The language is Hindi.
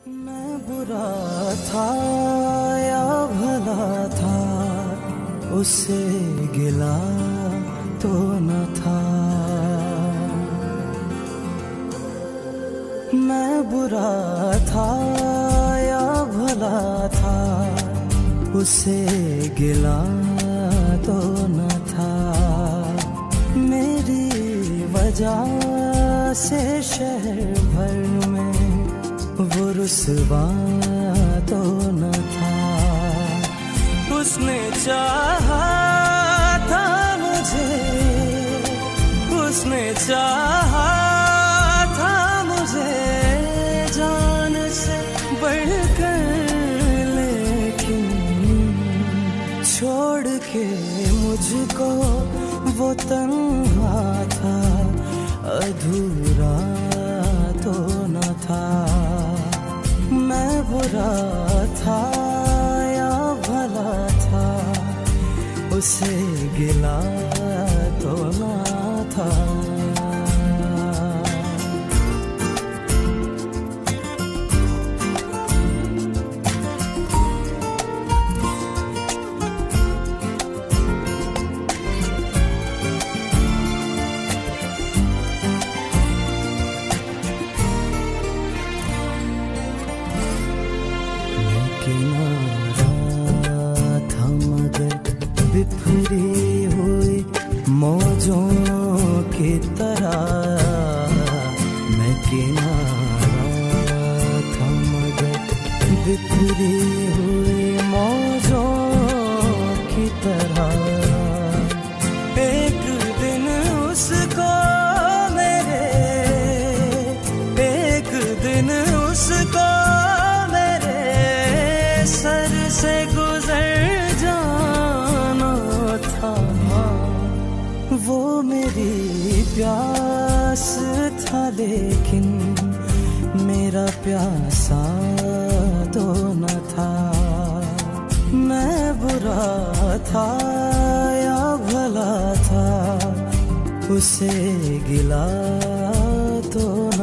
मैं बुरा था या भला था, उससे गिला तो न था। मैं बुरा था या भला था, उससे गिला तो न था। मेरी वजह से शहर भर में वो रुसवा तो न था। उसने चाहा था मुझे, उसने चाहा था मुझे जान से बढ़कर, लेकिन छोड़ के मुझको वो तन्हा था, अधूरा तो न था। मैं बुरा था या भला था, उसे गिला तो न था। बिखरी हुई मौजों की तरह मैं किनारा था, मगर बिखरी हुई मौजों की तरह। एक दिन उसको मेरे, एक दिन उसको मेरे सर से गुजर वो मेरी प्यास था, लेकिन मेरा प्यासा तो न था। मैं बुरा था या भला था, उसे गिला तो